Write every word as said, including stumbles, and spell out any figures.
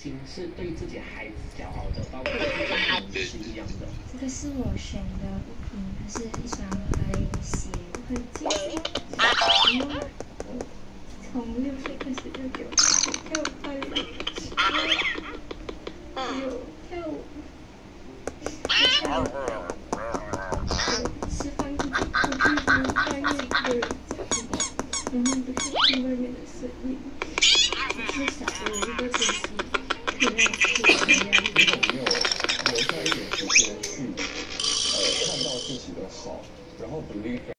心是对自己孩子骄傲的，包括自己是一样的。 这个是我选的，嗯，它是一双黑鞋，很近。然后我从六岁开始就给我跳芭蕾，有跳舞，跳舞，释放自己不去听外面的人讲什么，然后不去听外面的声音。至少有一个精神。